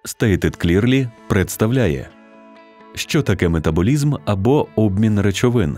Stated Clearly представляє, що таке метаболізм або обмін речовин.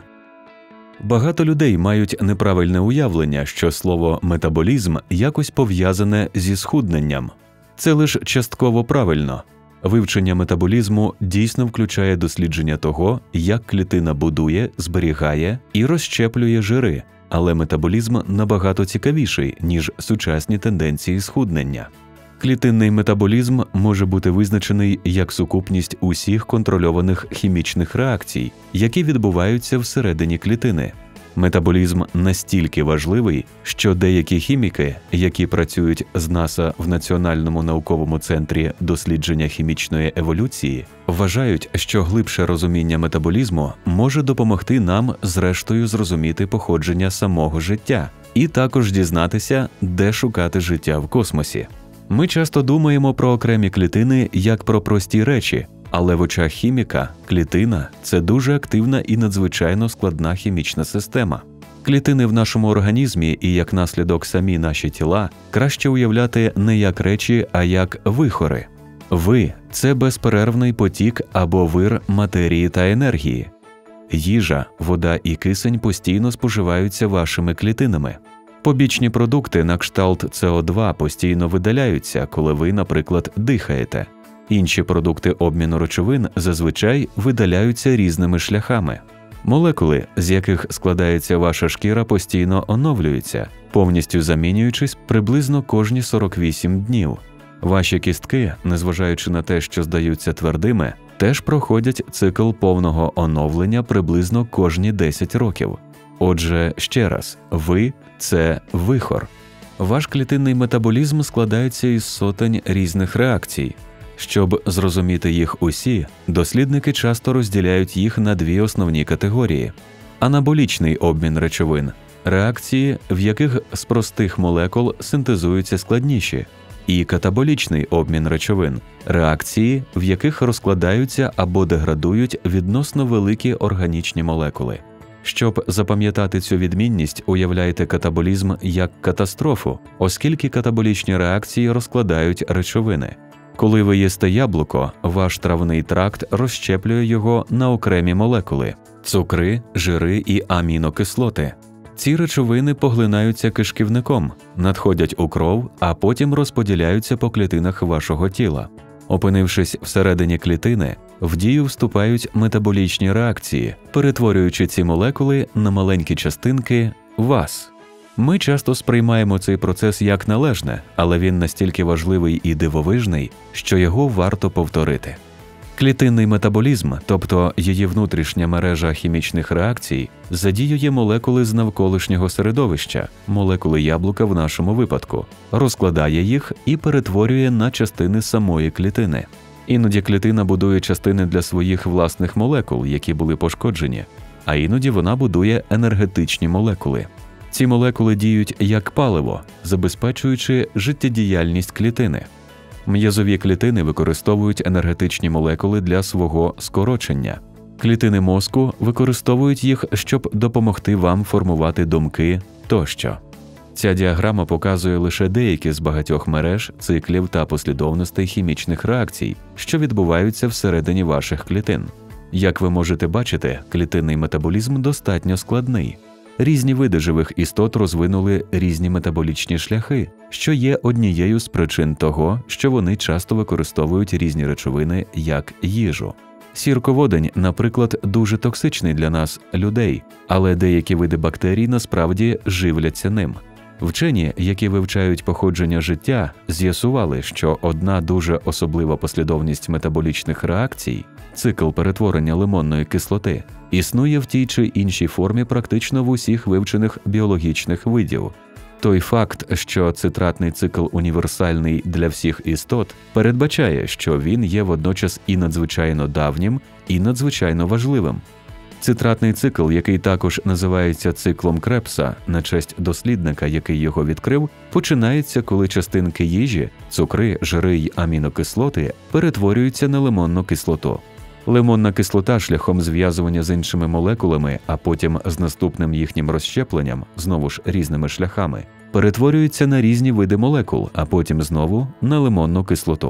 Багато людей мають неправильне уявлення, що слово «метаболізм» якось пов'язане зі схудненням. Це лише частково правильно. Вивчення метаболізму дійсно включає дослідження того, як клітина будує, зберігає і розщеплює жири, але метаболізм набагато цікавіший, ніж сучасні тенденції схуднення. Клітинний метаболізм може бути визначений як сукупність усіх контрольованих хімічних реакцій, які відбуваються всередині клітини. Метаболізм настільки важливий, що деякі хіміки, які працюють з НАСА в Національному науковому центрі дослідження хімічної еволюції, вважають, що глибше розуміння метаболізму може допомогти нам зрештою зрозуміти походження самого життя і також дізнатися, де шукати життя в космосі. Ми часто думаємо про окремі клітини як про прості речі, але в очах хіміка клітина – це дуже активна і надзвичайно складна хімічна система. Клітини в нашому організмі і, як наслідок, самі наші тіла краще уявляти не як речі, а як вихори. Ви – це безперервний потік або вир матерії та енергії. Їжа, вода і кисень постійно споживаються вашими клітинами. Побічні продукти на кшталт СО2 постійно видаляються, коли ви, наприклад, дихаєте. Інші продукти обміну речовин зазвичай видаляються різними шляхами. Молекули, з яких складається ваша шкіра, постійно оновлюються, повністю замінюючись приблизно кожні 48 днів. Ваші кістки, незважаючи на те, що здаються твердими, теж проходять цикл повного оновлення приблизно кожні 10 років. Отже, ще раз, ви – це вихор. Ваш клітинний метаболізм складається із сотень різних реакцій. Щоб зрозуміти їх усі, дослідники часто розділяють їх на дві основні категорії. Анаболічний обмін речовин – реакції, в яких з простих молекул синтезуються складніші, і катаболічний обмін речовин – реакції, в яких розкладаються або деградують відносно великі органічні молекули. Щоб запам'ятати цю відмінність, уявляйте катаболізм як катастрофу, оскільки катаболічні реакції розкладають речовини. Коли ви їсте яблуко, ваш травний тракт розщеплює його на окремі молекули – цукри, жири і амінокислоти. Ці речовини поглинаються кишківником, надходять у кров, а потім розподіляються по клітинах вашого тіла. Опинившись всередині клітини, в дію вступають метаболічні реакції, перетворюючи ці молекули на маленькі частинки вас. Ми часто сприймаємо цей процес як належне, але він настільки важливий і дивовижний, що його варто повторити. Клітинний метаболізм, тобто її внутрішня мережа хімічних реакцій, задіює молекули з навколишнього середовища, молекули яблука в нашому випадку, розкладає їх і перетворює на частини самої клітини. Іноді клітина будує частини для своїх власних молекул, які були пошкоджені, а іноді вона будує енергетичні молекули. Ці молекули діють як паливо, забезпечуючи життєдіяльність клітини. М'язові клітини використовують енергетичні молекули для свого скорочення. Клітини мозку використовують їх, щоб допомогти вам формувати думки тощо. Ця діаграма показує лише деякі з багатьох мереж, циклів та послідовностей хімічних реакцій, що відбуваються всередині ваших клітин. Як ви можете бачити, клітинний метаболізм достатньо складний. Різні види живих істот розвинули різні метаболічні шляхи, що є однією з причин того, що вони часто використовують різні речовини як їжу. Сірководень, наприклад, дуже токсичний для нас, людей, але деякі види бактерій насправді живляться ним. Вчені, які вивчають походження життя, з'ясували, що одна дуже особлива послідовність метаболічних реакцій – цикл перетворення лимонної кислоти – існує в тій чи іншій формі практично в усіх вивчених біологічних видів. Той факт, що цитратний цикл універсальний для всіх істот, передбачає, що він є водночас і надзвичайно давнім, і надзвичайно важливим. Цитратний цикл, який також називається циклом Кребса, на честь дослідника, який його відкрив, починається, коли частинки їжі, цукри, жири й амінокислоти перетворюються на лимонну кислоту. Лимонна кислота шляхом зв'язування з іншими молекулами, а потім з наступним їхнім розщепленням, знову ж різними шляхами, перетворюється на різні види молекул, а потім знову на лимонну кислоту.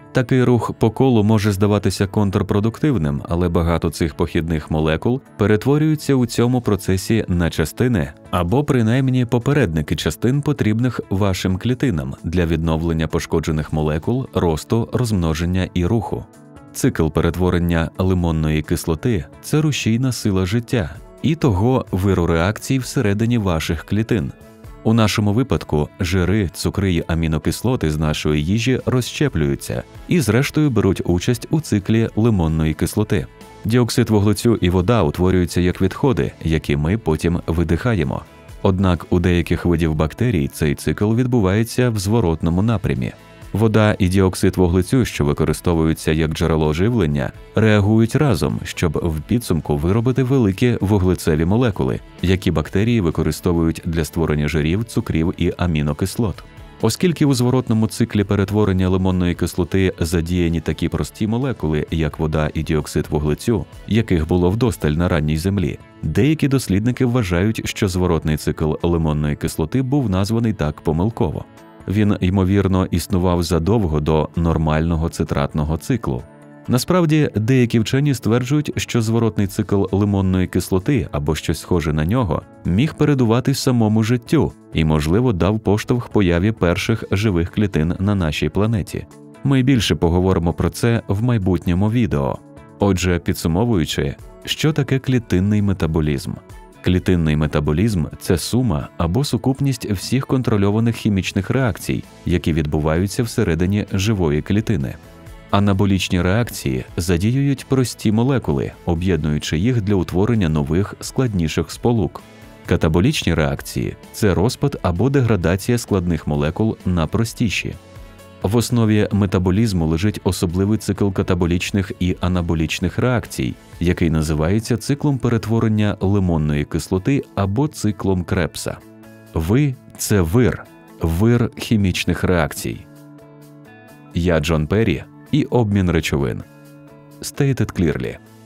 Такий рух по колу може здаватися контрпродуктивним, але багато цих похідних молекул перетворюються у цьому процесі на частини або принаймні попередники частин, потрібних вашим клітинам для відновлення пошкоджених молекул, росту, розмноження і руху. Цикл перетворення лимонної кислоти – це рушійна сила життя і того виру реакцій всередині ваших клітин. У нашому випадку жири, цукри й амінокислоти з нашої їжі розщеплюються і зрештою беруть участь у циклі лимонної кислоти. Діоксид вуглецю і вода утворюються як відходи, які ми потім видихаємо. Однак у деяких видів бактерій цей цикл відбувається в зворотному напрямі. Вода і діоксид вуглецю, що використовуються як джерело живлення, реагують разом, щоб в підсумку виробити великі вуглецеві молекули, які бактерії використовують для створення жирів, цукрів і амінокислот. Оскільки у зворотному циклі перетворення лимонної кислоти задіяні такі прості молекули, як вода і діоксид вуглецю, яких було вдосталь на ранній Землі, деякі дослідники вважають, що зворотний цикл лимонної кислоти був названий так помилково. Він, ймовірно, існував задовго до нормального цитратного циклу. Насправді, деякі вчені стверджують, що зворотний цикл лимонної кислоти або щось схоже на нього міг передувати самому життю і, можливо, дав поштовх появі перших живих клітин на нашій планеті. Ми більше поговоримо про це в майбутньому відео. Отже, підсумовуючи, що таке клітинний метаболізм? Клітинний метаболізм – це сума або сукупність всіх контрольованих хімічних реакцій, які відбуваються всередині живої клітини. Анаболічні реакції задіюють прості молекули, об'єднуючи їх для утворення нових, складніших сполук. Катаболічні реакції – це розпад або деградація складних молекул на простіші. В основі метаболізму лежить особливий цикл катаболічних і анаболічних реакцій, який називається циклом перетворення лимонної кислоти або циклом Кребса. Ви – це вир хімічних реакцій. Я Джон Перрі і обмін речовин. Stated clearly.